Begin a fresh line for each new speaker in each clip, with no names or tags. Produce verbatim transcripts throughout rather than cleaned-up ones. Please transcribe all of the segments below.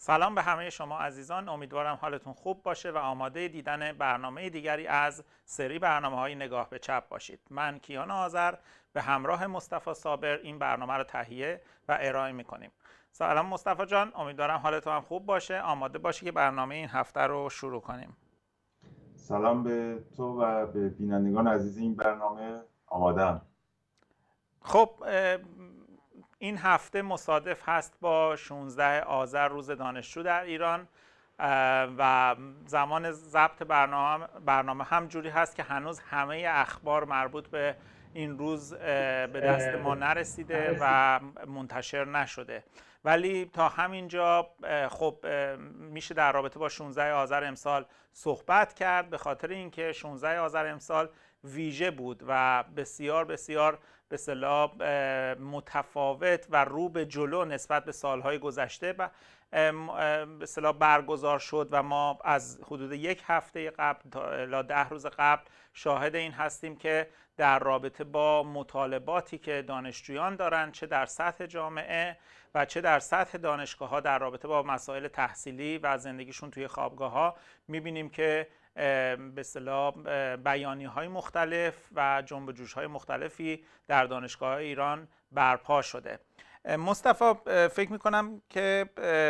سلام به همه شما عزیزان، امیدوارم حالتون خوب باشه و آماده دیدن برنامه دیگری از سری برنامه‌های نگاه به چپ باشید. من کیان آذر به همراه مصطفی صابر این برنامه رو تهیه و ارائه می‌کنیم. سلام مصطفی جان، امیدوارم حالتون هم خوب باشه، آماده باشی که برنامه این هفته رو شروع کنیم.
سلام به تو و به بینندگان عزیز این برنامه. آمادم.
خب این هفته مصادف هست با شانزده آذر روز دانشجو در ایران و زمان ضبط برنامه برنامه هم جوری هست که هنوز همه اخبار مربوط به این روز به دست ما نرسیده و منتشر نشده، ولی تا همینجا خب میشه در رابطه با شانزده آذر امسال صحبت کرد، به خاطر اینکه شانزده آذر امسال ویژه بود و بسیار بسیار به اصطلاح متفاوت و رو به جلو نسبت به سالهای گذشته به اصطلاح برگزار شد و ما از حدود یک هفته قبل تا ده روز قبل شاهد این هستیم که در رابطه با مطالباتی که دانشجویان دارند، چه در سطح جامعه و چه در سطح دانشگاه ها، در رابطه با مسائل تحصیلی و زندگیشون توی خوابگاه ها، میبینیم که به اصطلاح بیانیه های مختلف و جنب و جوش های مختلفی در دانشگاه ایران برپا شده. مصطفی فکر میکنم که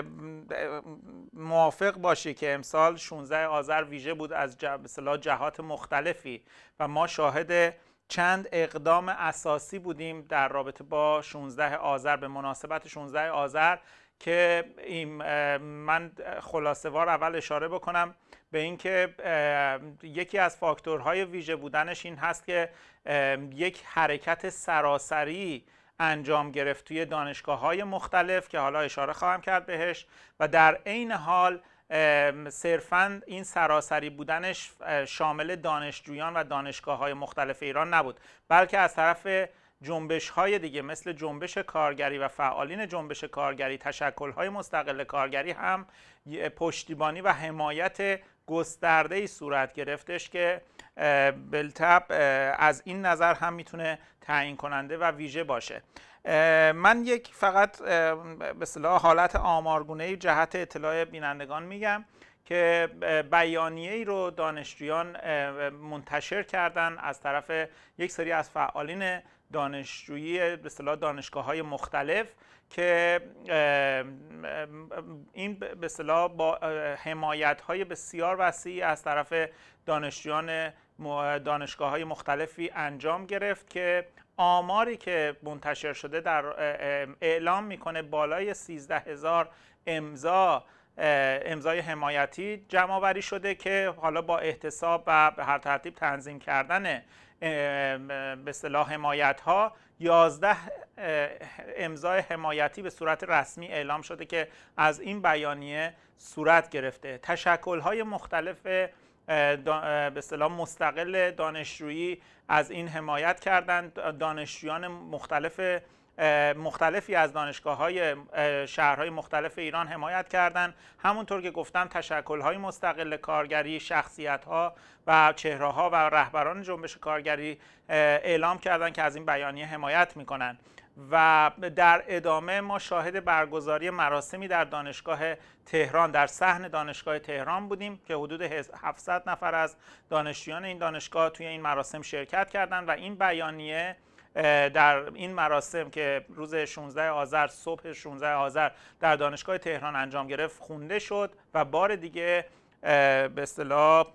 موافق باشی که امسال شانزده آذر ویژه بود از به اصطلاح جهات مختلفی و ما شاهد چند اقدام اساسی بودیم در رابطه با شانزده آذر، به مناسبت شانزده آذر، که من خلاصه وار اول اشاره بکنم به اینکه یکی از فاکتورهای ویژه بودنش این هست که یک حرکت سراسری انجام گرفت توی دانشگاه‌های مختلف که حالا اشاره خواهم کرد بهش، و در عین حال صرفاً این سراسری بودنش شامل دانشجویان و دانشگاه‌های مختلف ایران نبود، بلکه از طرف جنبش‌های دیگه مثل جنبش کارگری و فعالین جنبش کارگری، تشکل‌های مستقل کارگری هم پشتیبانی و حمایت گسترده‌ای صورت گرفتش که بالطبع از این نظر هم میتونه تعیین کننده و ویژه باشه. من یک فقط به اصطلاح حالت آمارگونه‌ای جهت اطلاع بینندگان میگم که بیانیه‌ای رو دانشجویان منتشر کردن از طرف یک سری از فعالین دانشجویی به اصطلاح دانشگاه‌های مختلف که این به اصطلاح با حمایت‌های بسیار وسیعی از طرف دانشجویان دانشگاه‌های مختلفی انجام گرفت که آماری که منتشر شده در اعلام میکنه بالای سیزده هزار امضا امضای حمایتی جمع آوری شده که حالا با احتساب و به هر ترتیب تنظیم کردن به اصطلاح حمایت ها یازده امضای حمایتی به صورت رسمی اعلام شده که از این بیانیه صورت گرفته. تشکل های مختلف به اصطلاح مستقل دانشجویی از این حمایت کردند. دانشجویان مختلف مختلفی از دانشگاه‌های شهرهای مختلف ایران حمایت کردند. همونطور که گفتم تشکل‌های مستقل کارگری، شخصیت‌ها و چهره‌ها و رهبران جنبش کارگری اعلام کردند که از این بیانیه حمایت می‌کنند و در ادامه ما شاهد برگزاری مراسمی در دانشگاه تهران، در صحن دانشگاه تهران بودیم که حدود هفتصد نفر از دانشجویان این دانشگاه توی این مراسم شرکت کردند و این بیانیه در این مراسم که روز شانزده آذر صبح شانزده آذر در دانشگاه تهران انجام گرفت خونده شد و بار دیگه به اصطلاح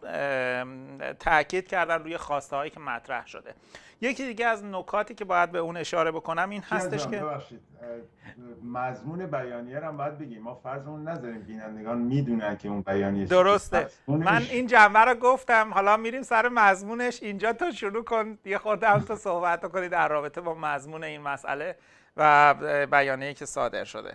تاکید کردن روی خواسته هایی که مطرح شده. یکی دیگه از نکاتی که باید به اون اشاره بکنم این هستش که
ببخشید مضمون بیانیه رو هم باید بگیم. ما فرضمون نذاریم بینندگان میدونن که اون بیانیه
درسته. من این جنبه رو گفتم، حالا میریم سر مضمونش. اینجا تو شروع کن، یه خورده هم تو صحبت کنی در رابطه با مضمون این مسئله و بیانیه‌ای که صادر شده.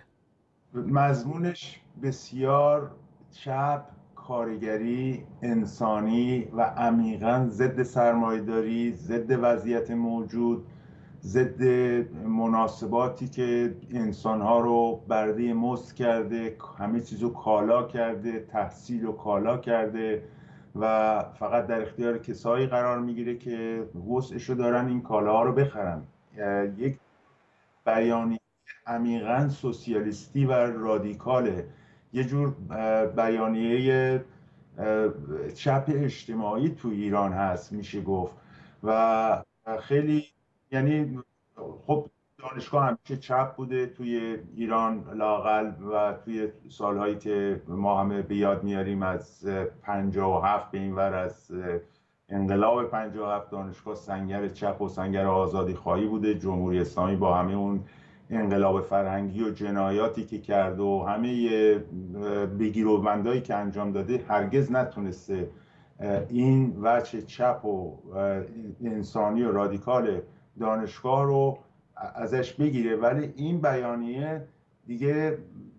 مضمونش بسیار چپ، کارگری، انسانی و عمیقاً ضد سرمایه‌داری، ضد وضعیت موجود، ضد مناسباتی که انسانها رو برده مزد کرده، همه چیزو کالا کرده، تحصیل رو کالا کرده و فقط در اختیار کسایی قرار میگیره که وسعشو دارن این کالاها رو بخرن. یک بیانی عمیقاً سوسیالیستی و رادیکاله، یه جور بیانیه چپ اجتماعی تو ایران هست میشه گفت و خیلی یعنی خب دانشگاه همیشه چپ بوده توی ایران لااقل و توی سالهایی که ما همه به یاد میاریم از پنجاه و هفت به این ور از انقلاب پنجاه و هفت دانشگاه سنگر چپ و سنگر آزادی خواهی بوده. جمهوری اسلامی با همه اون انقلاب فرهنگی و جنایاتی که کرد و همه بگیروبندایی که انجام داده هرگز نتونسته این وجه چپ و انسانی و رادیکال دانشگاه رو ازش بگیره. ولی این بیانیه دیگه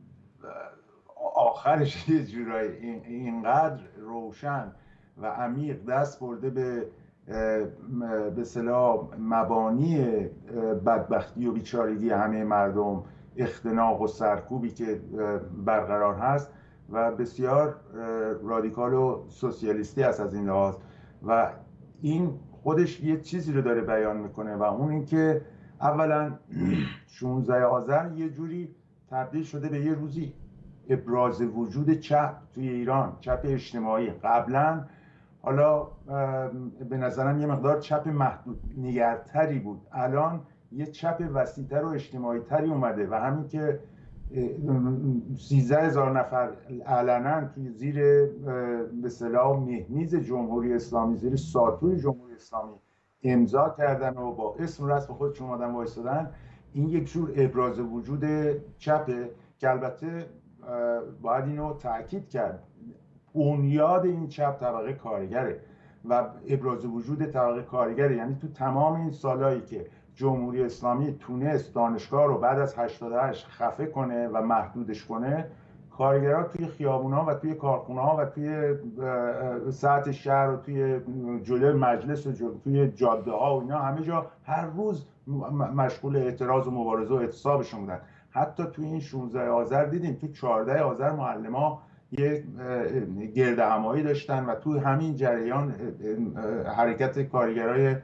آخرش یه جورایی اینقدر روشن و عمیق دست برده به به اصطلاح مبانی بدبختی و بیچارگی همه مردم، اختناق و سرکوبی که برقرار هست و بسیار رادیکال و سوسیالیستی است از این لحاظ و این خودش یه چیزی رو داره بیان میکنه و اون اینکه اولا شانزده آذر یه جوری تبدیل شده به یه روزی ابراز وجود چپ توی ایران، چپ اجتماعی. قبلا حالا به نظرم یه مقدار چپ محدود نگرتری بود، الان یه چپ وسیع‌تر و اجتماعی تری اومده و همین که سیزده هزار نفر علنا توی زیر به اصطلاح مهمیز جمهوری اسلامی، زیر ساتور جمهوری اسلامی امضا کردن و با اسم رسم خودشون اومدن وایسادن، این یک جور ابراز وجود چپه که البته باید اینو تاکید کرد بنیاد این چپ طبقه کارگره و ابراز وجود طبقه کارگره. یعنی تو تمام این سالهایی که جمهوری اسلامی تونست دانشگاه رو بعد از هشتاد و هشت خفه کنه و محدودش کنه، کارگرها توی خیابونا و توی کارخونه‌ها و توی سطح شهر و توی جلوی مجلس و جلو توی جاده ها و اینا همه جا هر روز مشغول اعتراض و مبارزه و اعتصابشون بودن. حتی توی این شانزده آذر دیدیم تو چهارده آذر معلم‌ها یک گردهمایی داشتن و تو همین جریان حرکت کارگرای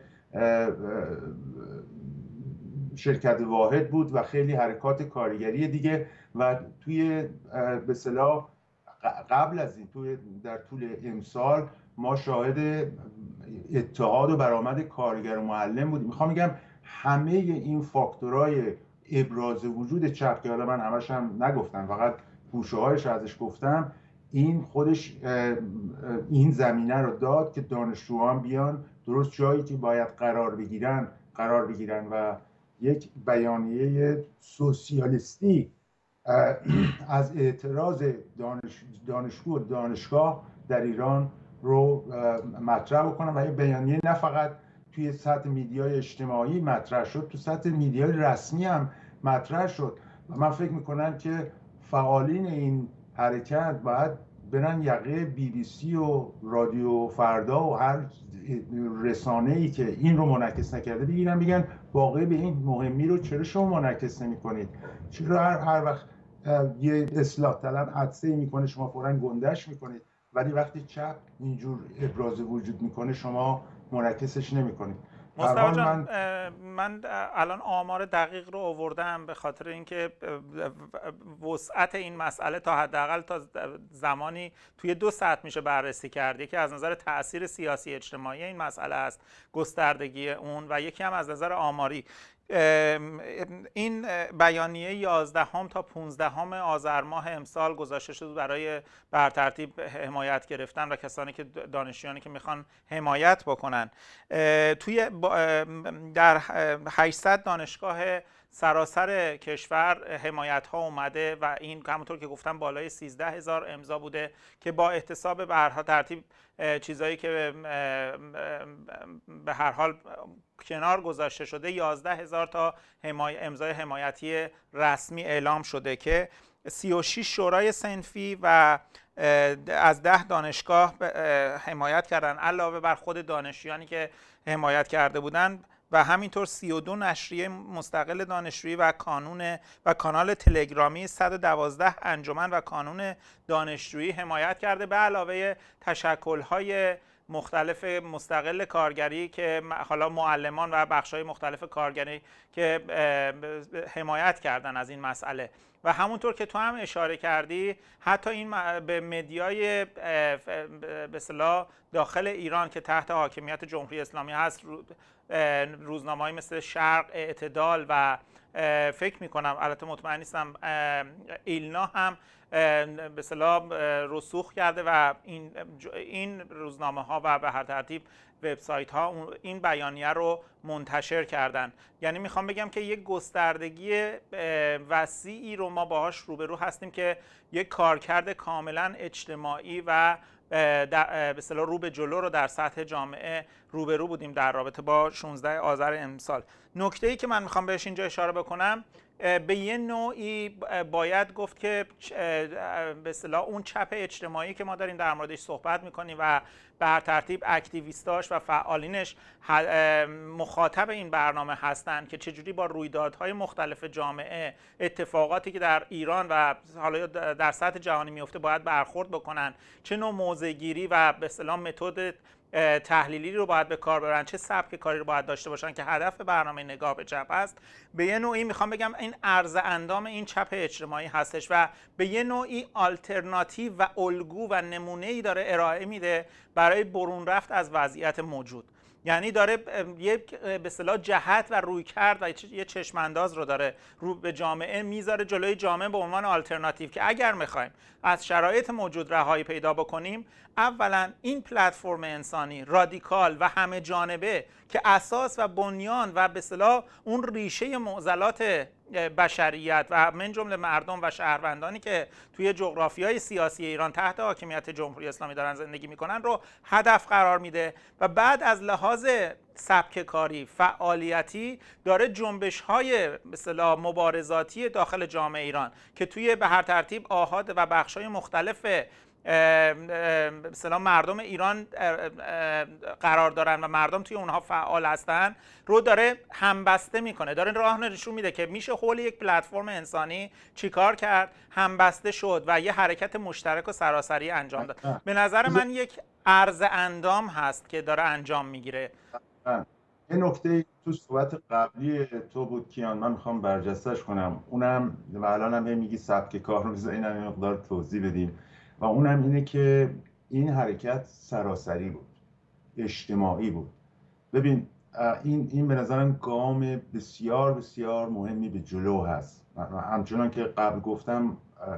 شرکت واحد بود و خیلی حرکات کارگری دیگه و توی به اصطلاح قبل از این توی در طول امسال ما شاهد اتحاد و برآمد کارگر و معلم بودیم. میخوام بگم همه این فاکتورهای ابراز وجود چپ که حالا من همش هم نگفتم فقط گوشه هایش ازش گفتم، این خودش این زمینه رو داد که دانشجویان بیان درست جایی که باید قرار بگیرن قرار بگیرن و یک بیانیه سوسیالیستی از اعتراض دانش دانشجو و دانشگاه در ایران رو مطرح بکنن و یه بیانیه نه فقط توی سطح میدیای اجتماعی مطرح شد، تو سطح میدیای رسمی هم مطرح شد و من فکر میکنم که فعالین این حرکت باید برن یقه بی بی سی و رادیو فردا و هر رسانه‌ای که این رو منعکس نکرده بگیرن بگن واقعا به این مهمی رو چرا شما منعکس نمی‌کنید؟ چرا هر هر وقت یه اصلاح طلب عطسه‌ای میکنه شما فوراً گندش میکنید ولی وقتی چپ اینجور ابراز وجود میکنه شما منعکسش نمیکنید؟
مصطفی جان من... من الان آمار دقیق رو آوردم به خاطر اینکه وسعت این مسئله تا حداقل تا زمانی توی دو سطح میشه بررسی کرد. یکی از نظر تأثیر سیاسی اجتماعی این مسئله است، گستردگی اون، و یکی هم از نظر آماری. این بیانیه یازدهم تا پانزدهم آذر ماه امسال گذاشته شد برای بر ترتیب حمایت گرفتن و کسانی که دانشجویانی که میخوان حمایت بکنن. توی در هشتصد دانشگاه سراسر کشور حمایت ها اومده و این همونطور که گفتم بالای سیزده هزار امضا بوده که با احتساب به هر ترتیب چیزایی که به هر حال کنار گذاشته شده یازده هزار تا امضای حمایتی رسمی اعلام شده که سی و شش شورای صنفی و از ده دانشگاه حمایت کردن علاوه بر خود دانشجویانی که حمایت کرده بودند و همینطور سی و دو نشریه مستقل دانشجویی و کانون و کانال تلگرامی صد و دوازده انجمن و کانون دانشجویی حمایت کرده، به علاوه تشکل‌های مختلف مستقل کارگری که حالا معلمان و بخش‌های مختلف کارگری که حمایت کردن از این مسئله. و همونطور که تو هم اشاره کردی حتی این به مدیای به اصطلاح داخل ایران که تحت حاکمیت جمهوری اسلامی هست، روزنامه‌های مثل شرق، اعتدال و فکر میکنم البته مطمئن نیستم ایلنا هم به اصطلاح رسوخ کرده و این این روزنامه ها و به هر ترتیب وبسایت ها این بیانیه رو منتشر کردن. یعنی میخوام بگم که یک گستردگی وسیعی رو ما باهاش روبرو هستیم که یک کارکرد کاملا اجتماعی و به اصطلاح رو به جلو رو در سطح جامعه روبرو بودیم در رابطه با شانزده آذر امسال. نکته‌ای که من میخوام بهش اینجا اشاره بکنم، به یه نوعی باید گفت که به اصطلاح اون چپ اجتماعی که ما داریم در موردش صحبت میکنیم و به هر ترتیب اکتیویستاش و فعالینش مخاطب این برنامه هستند که چجوری با رویدادهای مختلف جامعه، اتفاقاتی که در ایران و حالا در سطح جهانی میفته باید برخورد بکنن، چه نوع موضع‌گیری و به اصطلاح متد تحلیلی رو باید به کار ببرن، چه سبک کاری رو باید داشته باشن که هدف برنامه نگاه به چپ است. به یه نوعی میخوام بگم این عرض اندام این چپ اجتماعی هستش و به یه نوعی آلترناتیو و الگو و نمونه‌ای داره ارائه میده برای برون رفت از وضعیت موجود. یعنی داره یک به اصطلاح جهت و رویکرد و یه چشم انداز رو داره رو به جامعه میذاره جلوی جامعه به عنوان آلترناتیو که اگر میخوایم از شرایط موجود رهایی پیدا بکنیم، اولا این پلتفرم انسانی رادیکال و همه جانبه که اساس و بنیان و به اصطلاح اون ریشه معضلات بشریت و من جمله مردم و شهروندانی که توی جغرافیای سیاسی ایران تحت حاکمیت جمهوری اسلامی دارن زندگی میکنن رو هدف قرار میده و بعد از لحاظ سبک کاری فعالیتی داره جنبش های به اصطلاح مبارزاتی داخل جامعه ایران که توی به هر ترتیب آحاد و بخش های مختلف مثلا مردم ایران قرار دارن و مردم توی اونها فعال هستن رو داره همبسته میکنه، داره راه نشون میده که میشه حول یک پلتفرم انسانی چیکار کرد، همبسته شد و یه حرکت مشترک و سراسری انجام داد. به نظر من یک عرض اندام هست که داره انجام میگیره.
یه نکته تو صحبت قبلی تو بود کیان، من میخوام برجستش کنم، اونم و الان هم میگی سبک کار رو بذار اینم مقدار توضیح بدیم و اونم اینه که این حرکت سراسری بود، اجتماعی بود. ببین این این به نظرم گام بسیار بسیار مهمی به جلو هست. همچنان که قبل گفتم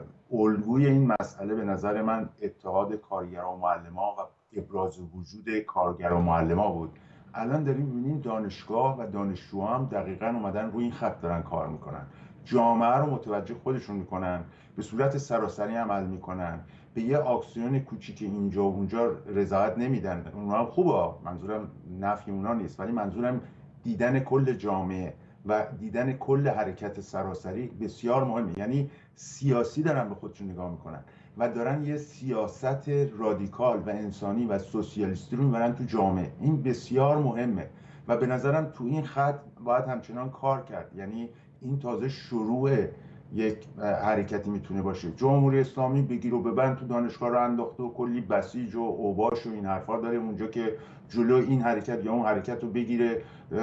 الگوی این مسئله به نظر من اتحاد کارگران و معلما و ابراز وجود کارگر و معلما بود. الان داریم می‌بینیم دانشگاه و دانشجوها هم دقیقاً اومدن روی این خط دارن کار میکنن، جامعه رو متوجه خودشون میکنن، به صورت سراسری عمل میکنن، به یه آکسیون کوچیک اینجا و اونجا رضایت نمیدن. اونها هم خوبه، منظورم نفی اونا نیست، ولی منظورم دیدن کل جامعه و دیدن کل حرکت سراسری بسیار مهمه. یعنی سیاسی دارن به خودشون نگاه میکنن و دارن یه سیاست رادیکال و انسانی و سوسیالیستی رو میبرن تو جامعه. این بسیار مهمه و به نظرم تو این خط باید همچنان کار کرد. یعنی این تازه شروع یک حرکتی میتونه باشه. جمهوری اسلامی بگیر و ببند تو دانشگاه رو انداخته و کلی بسیج و اوباش و این حرفا داره اونجا که جلو این حرکت یا اون حرکت رو بگیره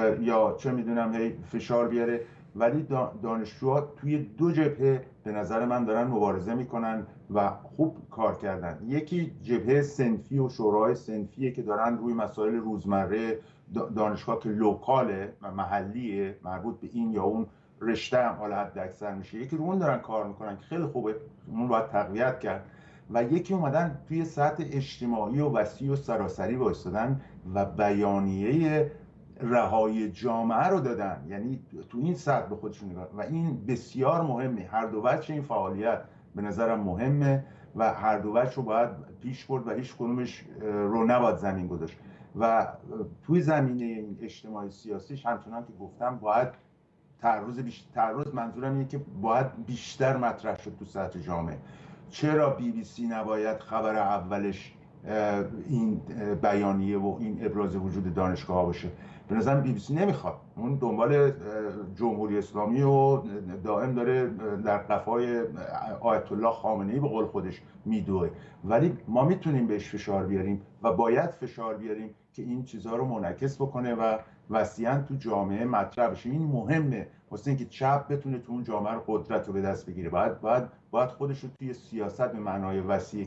یا چه میدونم هی فشار بیاره، ولی دانشجوها توی دو جبهه به نظر من دارن مبارزه میکنن و خوب کار کردن. یکی جبهه صنفی و شورای صنفیه که دارن روی مسائل روزمره دانشگاه که لوکاله و محلیه، مربوط به این یا اون رشته هم حالا حد اکثر میشه، یکی رو اون دارن کار میکنن که خیلی خوبه، اون باید تقویت کرد. و یکی اومدن توی سطح اجتماعی و وسیع و سراسری وایسادن و بیانیه رهایی جامعه رو دادن. یعنی تو این سطح به خودشون نگاه و این بسیار مهمه. هر دو وجه این فعالیت به نظرم مهمه و هر دو وجه رو باید پیش برد و هیچ کدومش رو نباید زمین گذاشت. و توی زمینه این اجتماعی سیاسیش همچنان که گفتم باید تعرض بیشتر، تعرض منظورم اینه که باید بیشتر مطرح شد تو سطح جامعه. چرا بی بی سی نباید خبر اولش این بیانیه و این ابراز وجود دانشگاه ها باشه؟ به نظرم بی بی سی نمیخواد، اون دنبال جمهوری اسلامی و دائم داره در قفای آیت الله خامنه‌ای به قول خودش میدوه. ولی ما میتونیم بهش فشار بیاریم و باید فشار بیاریم که این چیزها رو منعکس بکنه و وسیعاً تو جامعه مطرح بشه. این مهمه واسه اینکه چپ بتونه تو اون جامعه رو قدرت رو به دست بگیره. باید باید باید خودش رو توی سیاست به معنای وسیع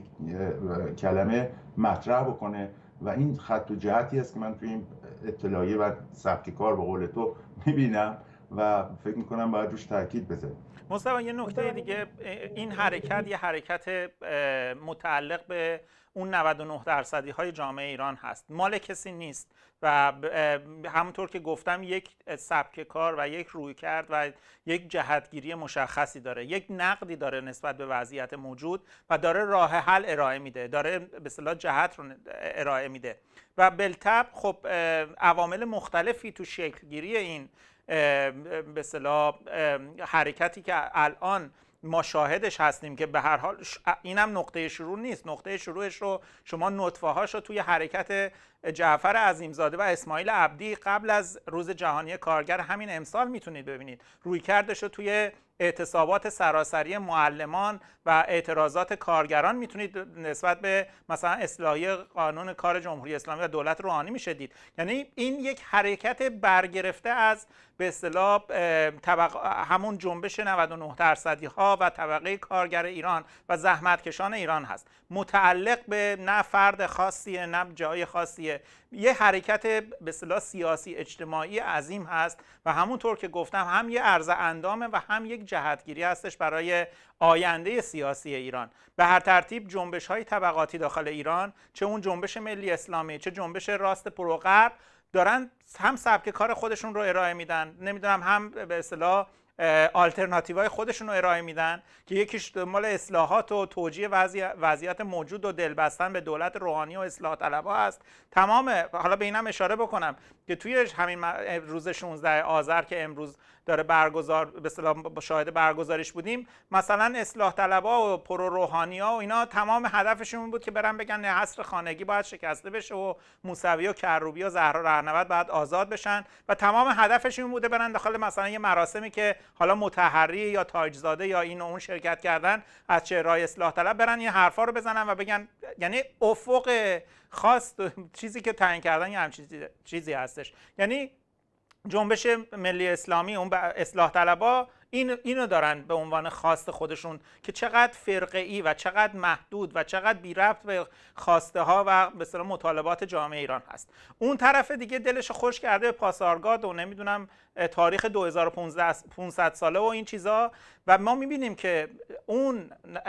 کلمه مطرح بکنه و این خط و جهتی است که من توی این اطلاعیه و سبک کار به قول تو میبینم و فکر میکنم باید روش تاکید بذاریم.
مصطفی یه نکته دیگه، این حرکت یه حرکت متعلق به اون نود و نه درصدی های جامعه ایران هست، مال کسی نیست و همونطور که گفتم یک سبک کار و یک رویکرد و یک جهتگیری مشخصی داره، یک نقدی داره نسبت به وضعیت موجود و داره راه حل ارائه میده، داره به اصطلاح جهت رو ارائه میده و بالطبع خب عوامل مختلفی تو شکلگیری این به اصطلاح حرکتی که الان ما شاهدش هستیم که به هر حال اینم نقطه شروع نیست، نقطه شروعش رو شما نطفه هاش رو توی حرکت جعفر عظیمزاده و اسماعیل عبدی قبل از روز جهانی کارگر همین امسال میتونید ببینید. رویکردش رو توی اعتصابات سراسری معلمان و اعتراضات کارگران میتونید نسبت به مثلا اصلاحیه قانون کار جمهوری اسلامی و دولت روحانی میشه دید. یعنی این یک حرکت برگرفته از به اصطلاح همون جنبش نود و نه درصدی ها و طبقه کارگر ایران و زحمتکشان ایران هست، متعلق به نه فرد خاصیه نه جای خاصیه، یه حرکت به اصطلاح سیاسی اجتماعی عظیم هست و همونطور که گفتم هم یه عرض اندامه و هم یک جهتگیری هستش برای آینده سیاسی ایران. به هر ترتیب جنبش های طبقاتی داخل ایران، چه اون جنبش ملی اسلامی چه جنبش راست پروغرب، دارن هم سبک کار خودشون رو ارائه میدن، نمیدونم هم به اصطلاح آلترناتیوهای خودشون رو ارائه میدن که یکیش دنبال اصلاحات و توجیه وضعیت موجود و دلبستن به دولت روحانی و اصلاح طلبها هست. تمام حالا به اینم اشاره بکنم که توی همین روز شانزده آذر که امروز داره برگزار به اصطلاح شاهد برگزاریش بودیم، مثلا اصلاح طلبها و پرو روحانی‌ها و اینا تمام هدفشون بود که برن بگن نه حصر خانگی باید شکسته بشه و موسوی و کروبی و زهرا رهنورد باید آزاد بشن و تمام هدفشون بوده برن داخل مثلا یه مراسمی که حالا مطهری یا تاجزاده یا این و اون شرکت کردن از چهره‌های اصلاح طلب برن این حرفا رو بزنن و بگن، یعنی افق خاص چیزی که تعیین کردن یه همچین چیزی هستش. یعنی جنبش ملی اسلامی اون اصلاح طلبها این اینو دارن به عنوان خواست خودشون که چقدر فرقه‌ای و چقدر محدود و چقدر بی ربط به خواسته ها و به اصطلاح مطالبات جامعه ایران هست. اون طرف دیگه دلش خوش کرده به پاسارگاد و نمیدونم تاریخ دو هزار و پانصد ساله و این چیزا و ما میبینیم که اون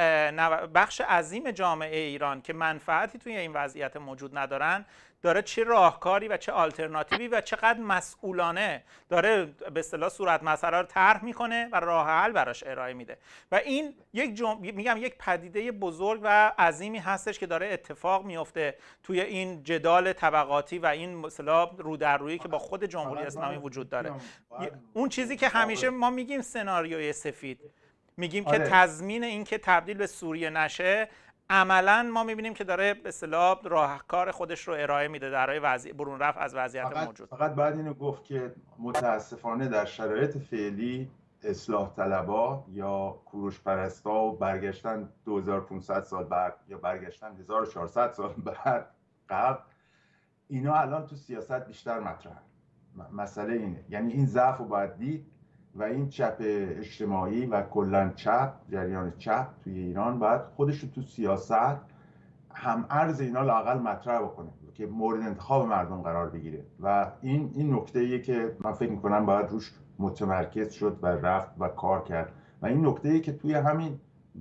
بخش عظیم جامعه ایران که منفعتی توی این وضعیت موجود ندارن داره چه راهکاری و چه آلترناتیوی و چقدر مسئولانه داره به اصطلاح صورت مسئله رو طرح میکنه و راه حل براش ارائه میده و این یک جم... میگم یک پدیده بزرگ و عظیمی هستش که داره اتفاق میفته توی این جدال طبقاتی و این مثلا رو در رویی که با خود جمهوری اسلامی وجود داره. اون چیزی که همیشه ما میگیم سناریوی سفید، میگیم که تضمین این که تبدیل به سوریه نشه، عملاً ما می‌بینیم که داره به اصطلاح راهکار خودش رو ارائه میده برای وضع برون رفت از وضعیت
فقط
موجود.
فقط بعد اینو گفت که متاسفانه در شرایط فعلی اصلاح طلبها یا کوروش پرستا و برگشتن دو هزار و پانصد سال بعد یا برگشتن هزار و چهارصد سال بعد قبل، اینا الان تو سیاست بیشتر مطرحن. مسئله اینه، یعنی این ضعف رو باید دید و این چپ اجتماعی و کلا چپ، جریان چپ توی ایران باید خودش رو تو سیاست هم ارز اینا لااقل مطرح بکنه که مورد انتخاب مردم قرار بگیره و این این نکته‌ایه که من فکر می‌کنم باید روش متمرکز شد و رفت و کار کرد و این نکته‌ایه که توی همین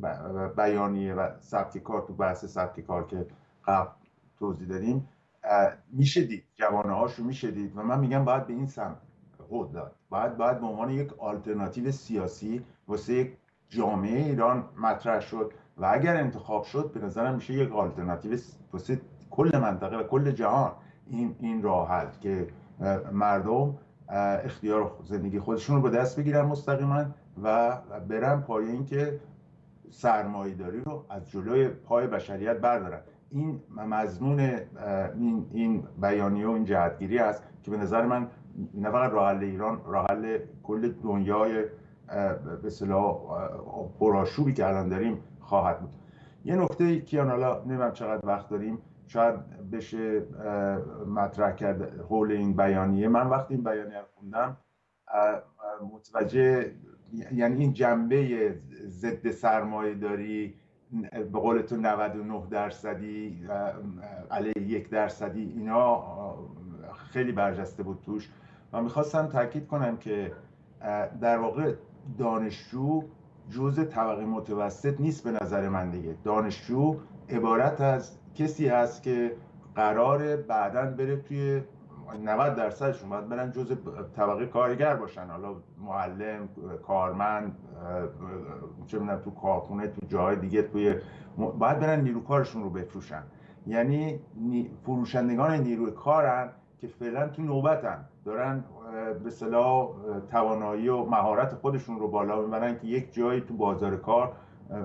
بیانیه و سبک کار، تو بحث سبک کار که قبل توضیح دادیم میشه دید، جوانه‌هاشو میشه دید و من میگم باید به این سمت خود داد. باید باید به عنوان یک آلترناتیو سیاسی واسه یک جامعه ایران مطرح شد و اگر انتخاب شد به نظرم میشه یک آلترناتیو واسه کل منطقه و کل جهان این این راه حل که مردم اختیار زندگی خودشون رو به دست بگیرن مستقیما و برن پای این که سرمایه‌داری رو از جلوی پای بشریت بردارن. این مضمون این این بیانیه و این جهتگیری است که به نظر من نه فقط راه حل ایران، راه حل کل دنیای به اصطلاح پرآشوبی که الان داریم خواهد بود. یه نکته که حالا نمیدونم چقدر وقت داریم شاید بشه مطرح کرد حول این بیانیه. من وقتی این بیانیه رو خوندم متوجه، یعنی این جنبه ضد سرمایه داری به قول تو نود و نه درصدی علیه یک درصدی اینا خیلی برجسته بود توش. و میخواستم تاکید کنم که در واقع دانشجو جزء طبقه متوسط نیست به نظر من دیگه. دانشجو عبارت از کسی هست که قراره بعداً بره توی نود درصدشون باید برن جزء طبقه کارگر باشن، حالا معلم، کارمند، چه می‌دونم تو کارخونه، تو جای دیگه، توی باید برن نیرو کارشون رو بفروشن. یعنی فروشندگان نیروی کارن که فعلا تو نوبتن، دارن به اصطلاح توانایی و مهارت خودشون رو بالا میبرن که یک جایی تو بازار کار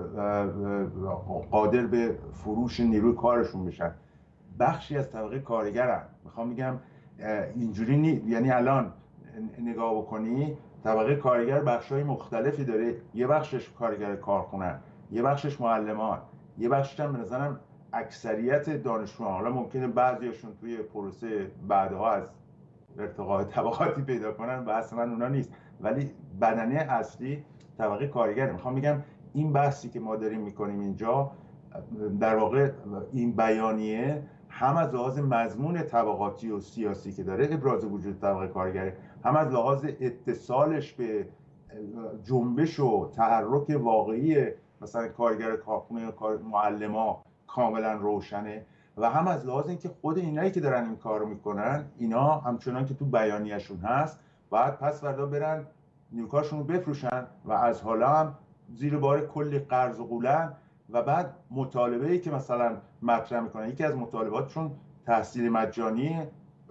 قادر به فروش نیروی کارشون بشن. بخشی از طبقه کارگرن. میخوام میگم اینجوری نی... یعنی الان نگاه بکنی طبقه کارگر بخشای مختلفی داره. یه بخشش کارگر کارخونه، یه بخشش معلمان، یه بخشش هم به نظرم اکثریت دانشجویان. حالا ممکنه بعضیاشون توی پروسه بعدها از ارتقاء طبقاتی پیدا کنن، بحث من اونا نیست، ولی بدنه اصلی طبقه کارگر. میخوام میگم این بحثی که ما داریم میکنیم اینجا در واقع این بیانیه هم از لحاظ مضمون طبقاتی و سیاسی که داره ابراز وجود طبقه کارگره، هم از لحاظ اتصالش به جنبش و تحرک واقعی مثلا کارگر کارخونه یا معلما کاملا روشنه، و هم از لحاظ اینکه خود اینایی که دارن این کارو میکنن اینا همچنان که تو بیانیه‌شون هست بعد پس فردا برن نیروکارشون رو بفروشن و از حالا هم زیر بار کلی قرض و قولن. و بعد مطالبه‌ای که مثلا مطرح میکنن، یکی از مطالباتشون تحصیل مجانی،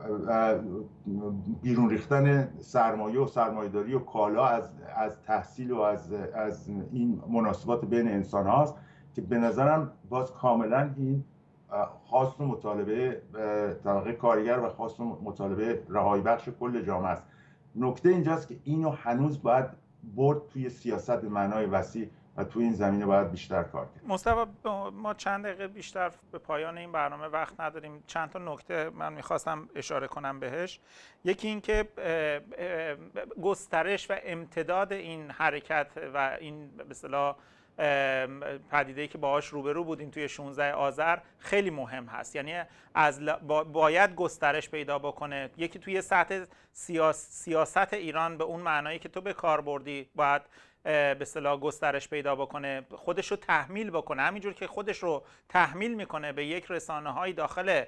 بیرون ریختن سرمایه و سرمایه‌داری و کالا از از تحصیل و از از این مناسبات بین انسان هاست که به نظرم باز کاملا این خواست و مطالبه طبقه کارگر و خواست و مطالبه رهایی بخش کل جامعه است. نکته اینجاست که اینو هنوز باید برد توی سیاست به معنای وسیع و توی این زمینه باید بیشتر کار کرد.
مصطفی ما چند دقیقه بیشتر به پایان این برنامه وقت نداریم. چند تا نکته من میخواستم اشاره کنم بهش. یکی این که گسترش و امتداد این حرکت و این به اصطلاح پدیده‌ای که باهاش روبرو بودیم توی شانزده آذر خیلی مهم هست. یعنی از باید گسترش پیدا بکنه. یکی توی سطح سیاس... سیاست ایران به اون معنایی که تو به کار بردی باید به اصطلاح گسترش پیدا بکنه، خودش رو تحمیل بکنه، همینجور که خودش رو تحمیل میکنه به یک رسانه‌های داخل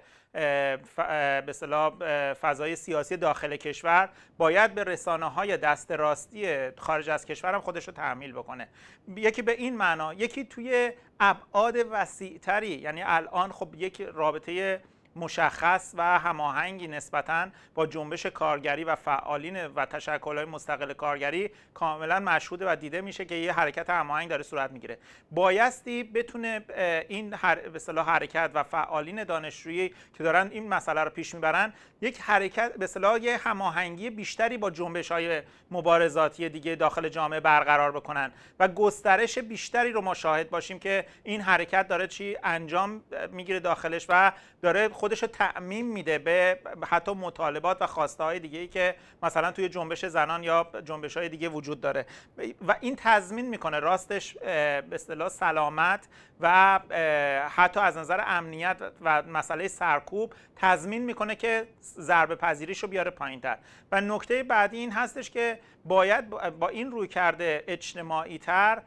به اصطلاح فضای سیاسی داخل کشور، باید به رسانه‌های دست راستی خارج از کشور هم خودش رو تحمیل بکنه. یکی به این معنا، یکی توی ابعاد وسیع‌تری. یعنی الان خب یک رابطه مشخص و هماهنگی نسبتاً با جنبش کارگری و فعالین و تشکل‌های مستقل کارگری کاملا مشهود و دیده میشه که یه حرکت هماهنگ داره صورت میگیره. بایستی بتونه این به اصطلاح حرکت و فعالین دانشجویی که دارن این مسئله رو پیش میبرن یک حرکت به اصطلاح یه هماهنگی بیشتری با جنبش‌های مبارزاتی دیگه داخل جامعه برقرار بکنن و گسترش بیشتری رو ما شاهد باشیم که این حرکت داره چی انجام میگیره داخلش و داره خودش رو تعمیم میده به حتی مطالبات و خواسته های دیگه‌ای که مثلا توی جنبش زنان یا جنبش های دیگه وجود داره و این تضمین میکنه راستش به اصطلاح سلامت و حتی از نظر امنیت و مسئله سرکوب تضمین میکنه که ضربه پذیریشو بیاره پایین‌تر. و نکته بعدی این هستش که باید با این رویکرد اجتماعی تر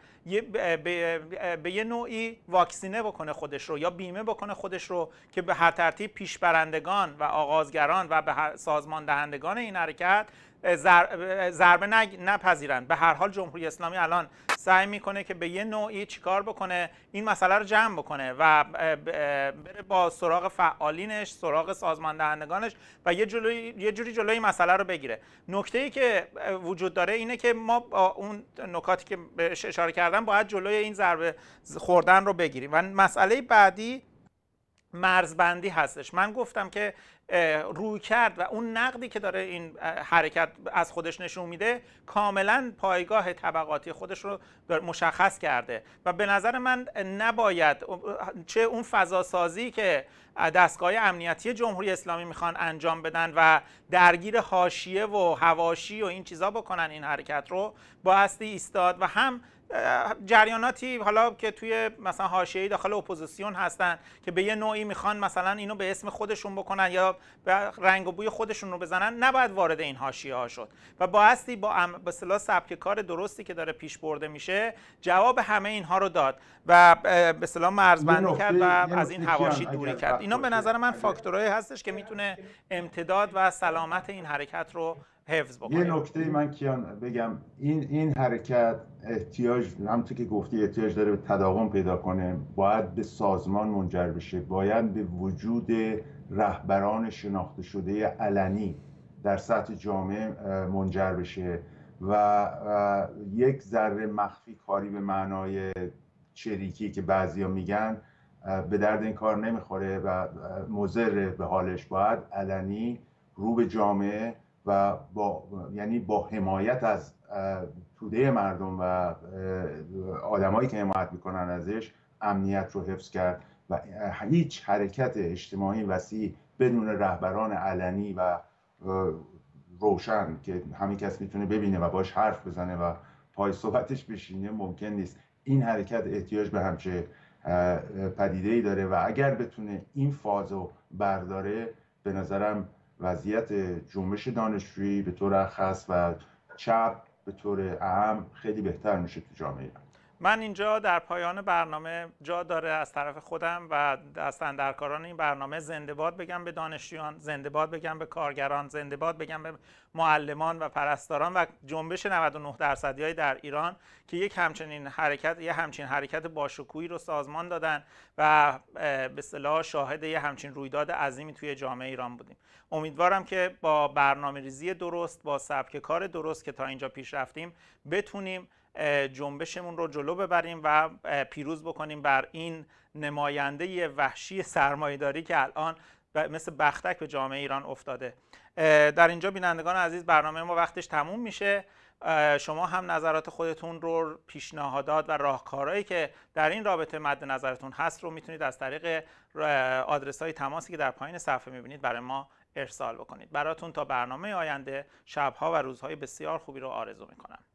به یه نوعی واکسینه بکنه خودش رو یا بیمه بکنه خودش رو که به هر ترتیب پیشبرندگان و آغازگران و به سازمان دهندگان این حرکت ضربه نپذیرند. به هر حال جمهوری اسلامی الان سعی میکنه که به یه نوعی چیکار بکنه، این مسئله رو جمع بکنه و بره با سراغ فعالینش، سراغ سازمان دهندگانش و یه جلوی یه جوری جلوی مسئله رو بگیره. نکته‌ای که وجود داره اینه که ما با اون نکاتی که بهش اشاره کردم باید جلوی این ضربه خوردن رو بگیریم. و مسئله بعدی مرزبندی هستش. من گفتم که روی کرد و اون نقدی که داره این حرکت از خودش نشون میده کاملا پایگاه طبقاتی خودش رو مشخص کرده و به نظر من نباید چه اون فضاسازی که دستگاه امنیتی جمهوری اسلامی میخوان انجام بدن و درگیر حاشیه و حواشی و این چیزا بکنن این حرکت رو، بایستی ایستاد و هم جریاناتی حالا که توی مثلا حاشیه‌ای داخل اپوزیسیون هستن که به یه نوعی میخوان مثلا اینو به اسم خودشون بکنن یا به رنگ و بوی خودشون رو بزنن، نباید وارد این حاشیه ها شد و بایستی با به اصطلاح سبک کار درستی که داره پیش برده میشه جواب همه اینها رو داد و به اصطلاح مرزبندی کرد و از این حواشی دوری کرد. اینا به نظر من فاکتورایی هستش که میتونه امتداد و سلامت این حرکت رو حفظ بکنه.
یه نکته من کیان بگم، این این حرکت احتیاج، همونطور که گفتی، احتیاج داره به تداوم پیدا کنه، باید به سازمان منجر بشه، باید به وجود رهبران شناخته شده علنی در سطح جامعه منجر بشه و یک ذره مخفی کاری به معنای چریکی که بعضیا میگن به درد این کار نمیخوره و مضر به حالش. باید علنی رو به جامعه و با یعنی با حمایت از توده مردم و آدمایی که حمایت میکنن ازش امنیت رو حفظ کرد و هیچ حرکت اجتماعی وسیع بدون رهبران علنی و روشن که همین کس میتونه ببینه و باش حرف بزنه و پای صحبتش بشینه ممکن نیست. این حرکت احتیاج به همچه پدیده‌ای داره و اگر بتونه این فازو برداره، به نظرم وضعیت جنبش دانشجویی به طور خاص و چپ به طور عام خیلی بهتر میشه تو جامعه.
من اینجا در پایان برنامه جا داره از طرف خودم و دستاندرکاران این برنامه زنده باد بگم به دانشجویان، زنده باد بگم به کارگران، زنده باد بگم به معلمان و پرستاران و جنبش نود و نه درصدی های در ایران که یک همچنین حرکت یه همچین حرکت باشکوهی رو سازمان دادن و به اصطلاح شاهد یه همچین رویداد عظیمی توی جامعه ایران بودیم. امیدوارم که با برنامه‌ریزی درست، با سبک کار درست که تا اینجا پیش رفتیم بتونیم جنبشمون رو جلو ببریم و پیروز بکنیم بر این نماینده وحشی سرمایه‌داری که الان مثل بختک به جامعه ایران افتاده. در اینجا بینندگان عزیز برنامه ما وقتش تموم میشه. شما هم نظرات خودتون رو، پیشنهادات و راهکارهایی که در این رابطه مد نظرتون هست رو میتونید از طریق آدرس‌های تماسی که در پایین صفحه میبینید برای ما ارسال بکنید. براتون تا برنامه آینده شب‌ها و روزهای بسیار خوبی رو آرزو میکنم.